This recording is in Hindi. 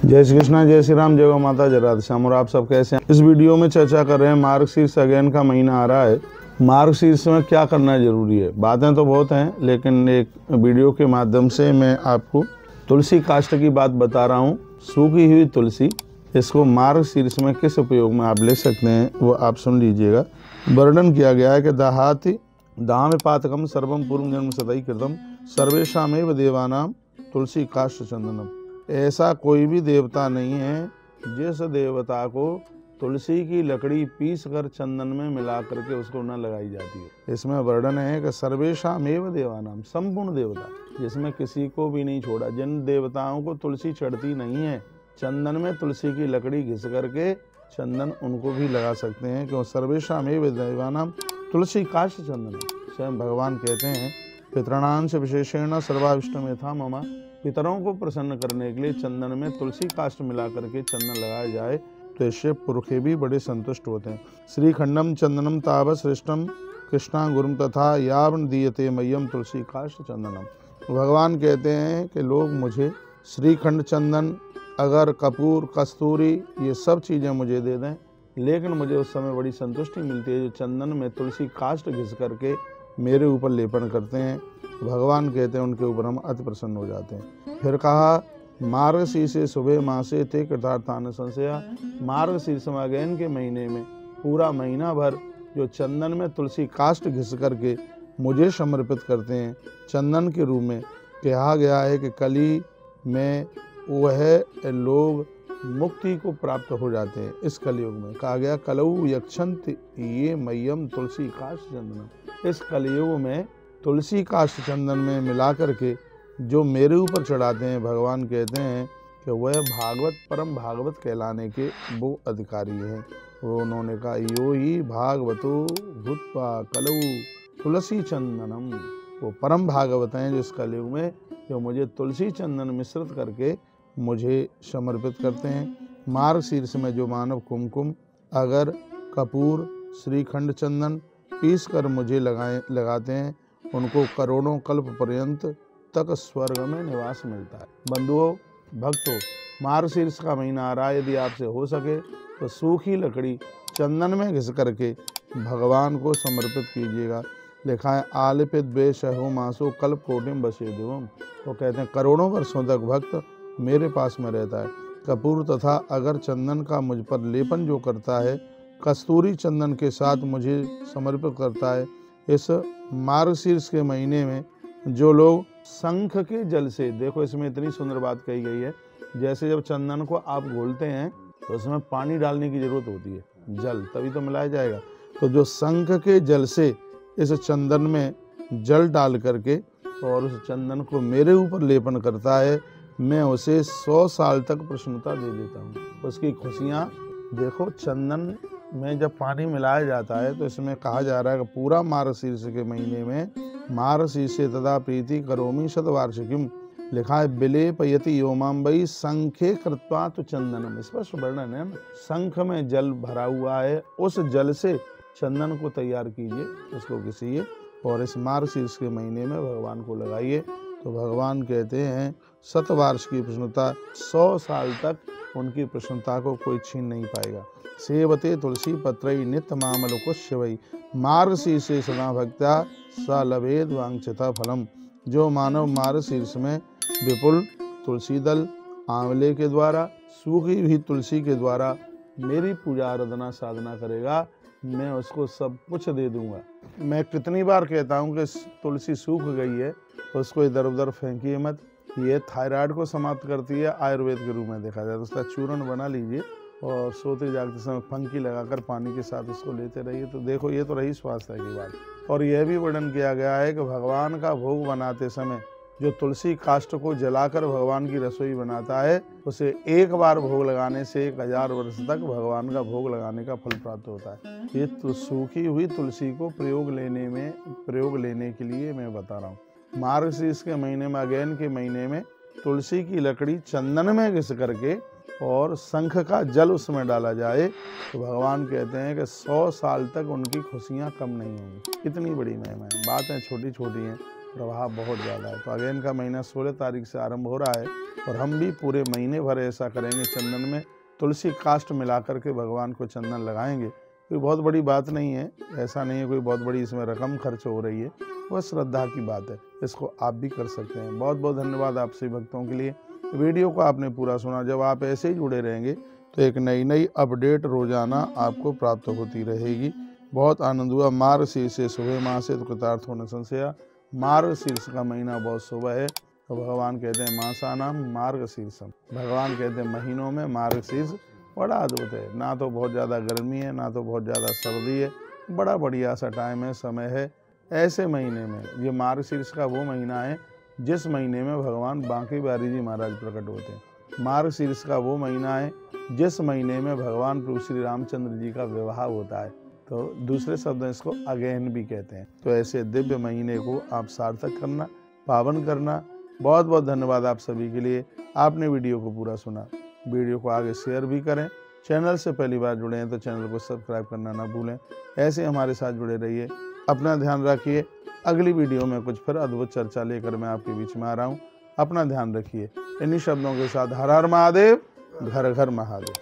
जय श्री कृष्णा, जय श्री राम, जय गौ माता, जय राधे श्याम। और आप सब कैसे हैं? इस वीडियो में चर्चा कर रहे हैं मार्गशीर्ष अगेन का महीना आ रहा है। मार्गशीर्ष में क्या करना जरूरी है। बातें तो बहुत हैं, लेकिन एक वीडियो के माध्यम से मैं आपको तुलसी काष्ठ की बात बता रहा हूँ। सूखी हुई तुलसी, इसको मार्गशीर्ष में किस उपयोग में आप ले सकते हैं वो आप सुन लीजिएगा। वर्णन किया गया है कि दाहाति दाम पातकम सर्वम पूर्व जन्म सतई कृतम सर्वेशामेव देवानाम तुलसी काष्ठ चंदनम। ऐसा कोई भी देवता नहीं है जिस देवता को तुलसी की लकड़ी पीस कर चंदन में मिला करके उसको न लगाई जाती है। इसमें वर्णन है कि सर्वेशामेव देवानाम, संपूर्ण देवता, जिसमें किसी को भी नहीं छोड़ा। जिन देवताओं को तुलसी चढ़ती नहीं है, चंदन में तुलसी की लकड़ी घिस करके चंदन उनको भी लगा सकते हैं। क्यों? सर्वेशामेव देवानाम तुलसी काष्ठ चंदन। स्वयं भगवान कहते हैं पितृणांश विशेषेण सर्वाविष्टम यथा मम। पितरों को प्रसन्न करने के लिए चंदन में तुलसी काष्ठ मिला करके चंदन लगाया जाए तो इससे पुरखे भी बड़े संतुष्ट होते हैं। श्रीखंडम चंदनम तावत श्रेष्ठम कृष्णा गुरुम तथा यावन दीयते मय्यम तुलसी काष्ठ चंदनम। भगवान कहते हैं कि लोग मुझे श्रीखंड, चंदन, अगर, कपूर, कस्तूरी, ये सब चीज़ें मुझे दे दें, लेकिन मुझे उस समय बड़ी संतुष्टि मिलती है जो चंदन में तुलसी काष्ठ घिस करके मेरे ऊपर लेपन करते हैं। भगवान कहते हैं उनके ऊपर हम अति प्रसन्न हो जाते हैं। फिर कहा मार्गशीर्षे शुभे मासे ते कृतार्थान संशया। मार्गशीर्ष अगेन के महीने में पूरा महीना भर जो चंदन में तुलसी काष्ठ घिस करके मुझे समर्पित करते हैं चंदन के रूप में, कहा गया है कि कली में वह लोग मुक्ति को प्राप्त हो जाते हैं। इस कलयुग में कहा गया कलऊ यक्षंत ये मय्यम तुलसी काष्ठ चंदनम। इस कलयुग में तुलसी काष्ठ चंदन में मिला करके जो मेरे ऊपर चढ़ाते हैं, भगवान कहते हैं कि वह भागवत, परम भागवत कहलाने के वो अधिकारी हैं। वो उन्होंने कहा यो ही भागवतो भूत्वा कलऊ तुलसी चंदनम। वो परम भागवत हैं जो इस कलयुग में जो मुझे तुलसी चंदन मिश्रित करके मुझे समर्पित करते हैं। मार्गशीर्ष में जो मानव कुमकुम, अगर, कपूर, श्रीखंड, चंदन पीस कर मुझे लगाते हैं उनको करोड़ों कल्प पर्यंत तक स्वर्ग में निवास मिलता है। बंधुओं, भक्तों, मार्गशीर्ष का महीना आ रहा है, यदि आपसे हो सके तो सूखी लकड़ी चंदन में घिस करके भगवान को समर्पित कीजिएगा। लिखा है आलिपित बेशहो मासो कल्प कोटिम बसे देवम। वो कहते हैं करोड़ों वर्षों तक भक्त मेरे पास में रहता है। कपूर तथा अगर चंदन का मुझ पर लेपन जो करता है, कस्तूरी चंदन के साथ मुझे समर्पित करता है। इस मार्गशीर्ष के महीने में जो लोग शंख के जल से, देखो इसमें इतनी सुंदर बात कही गई है, जैसे जब चंदन को आप घोलते हैं तो उसमें पानी डालने की जरूरत होती है, जल तभी तो मिलाया जाएगा। तो जो शंख के जल से इस चंदन में जल डाल करके और उस चंदन को मेरे ऊपर लेपन करता है, मैं उसे 100 साल तक प्रसन्नता दे देता हूँ। उसकी खुशियाँ देखो। चंदन में जब पानी मिलाया जाता है तो इसमें कहा जा रहा है कि पूरा मार्गशीर्ष के महीने में मार्गशीर्षे तदा प्रीति करोमि शतवार्षिकीम। लिखा है विलेपयति योमाम्बई शंखे कृत्वा तो चंदनम। स्पष्ट वर्णन है ना, शंख में जल भरा हुआ है, उस जल से चंदन को तैयार कीजिए, उसको घिसिए और इस मार्गशीर्ष के महीने में भगवान को लगाइए। तो भगवान कहते हैं शतवार्ष की प्रसन्नता, 100 साल तक उनकी प्रसन्नता को कोई छीन नहीं पाएगा। सेवते तुलसी पत्रई नित्य मामलोकुश्यवई मार्गशीर्षे सदा भक्त्या स लभेद वांछिता फलम। जो मानव मार्गशीर्ष में विपुल तुलसी दल, आंवले के द्वारा, सूखी हुई तुलसी के द्वारा मेरी पूजा आराधना साधना करेगा, मैं उसको सब कुछ दे दूंगा। मैं कितनी बार कहता हूँ कि तुलसी सूख गई है, उसको इधर उधर फेंकिए मत। ये थायराइड को समाप्त करती है, आयुर्वेद के रूप में देखा जाए तो उसका चूर्ण बना लीजिए और सोते जागते समय फंकी लगाकर पानी के साथ उसको लेते रहिए। तो देखो, ये तो रही स्वास्थ्य की बात। और यह भी वर्णन किया गया है कि भगवान का भोग बनाते समय जो तुलसी काष्ठ को जलाकर भगवान की रसोई बनाता है, उसे एक बार भोग लगाने से 1000 वर्ष तक भगवान का भोग लगाने का फल प्राप्त होता है। ये तो सूखी हुई तुलसी को प्रयोग लेने के लिए मैं बता रहा हूँ। मार्गशीर्ष के महीने में, अगेन के महीने में तुलसी की लकड़ी चंदन में घिस करके और शंख का जल उसमें डाला जाए तो भगवान कहते हैं कि 100 साल तक उनकी खुशियाँ कम नहीं होंगी। इतनी बड़ी महिमा है। बातें छोटी छोटी हैं, प्रभाव बहुत ज़्यादा है। तो अगेन का महीना 16 तारीख से आरंभ हो रहा है और हम भी पूरे महीने भर ऐसा करेंगे। चंदन में तुलसी काष्ठ मिला करके भगवान को चंदन लगाएंगे। कोई बहुत बड़ी बात नहीं है, ऐसा नहीं है कोई बहुत बड़ी इसमें रकम खर्च हो रही है, वह श्रद्धा की बात है। इसको आप भी कर सकते हैं। बहुत बहुत धन्यवाद आप सभी भक्तों के लिए। वीडियो को आपने पूरा सुना। जब आप ऐसे ही जुड़े रहेंगे तो एक नई नई अपडेट रोजाना आपको प्राप्त होती रहेगी। बहुत आनंद हुआ। मार्गशीर्ष से शुभ माह से तो कृतार्थ होने संशया। मार्गशीर्ष का महीना बहुत शुभ है। तो भगवान कहते हैं मासानाम मार्गशीर्षम, भगवान कहते हैं महीनों में मार्गशीर्ष बड़ा अद्भुत है। ना तो बहुत ज़्यादा गर्मी है, ना तो बहुत ज़्यादा सर्दी है, बड़ा बढ़िया सा टाइम है, समय है। ऐसे महीने में ये मार्गशीर्ष का वो महीना है जिस महीने में भगवान बांके बिहारी जी महाराज प्रकट होते हैं। मार्गशीर्ष का वो महीना है जिस महीने में भगवान प्रभु श्री रामचंद्र जी का विवाह होता है। तो दूसरे शब्द इसको अगेन भी कहते हैं। तो ऐसे दिव्य महीने को आप सार्थक करना, पावन करना। बहुत बहुत धन्यवाद आप सभी के लिए। आपने वीडियो को पूरा सुना। वीडियो को आगे शेयर भी करें। चैनल से पहली बार जुड़े हैं तो चैनल को सब्सक्राइब करना ना भूलें। ऐसे हमारे साथ जुड़े रहिए। अपना ध्यान रखिए। अगली वीडियो में कुछ फिर अद्भुत चर्चा लेकर मैं आपके बीच में आ रहा हूँ। अपना ध्यान रखिए। इन्हीं शब्दों के साथ हर हर महादेव, घर घर महादेव।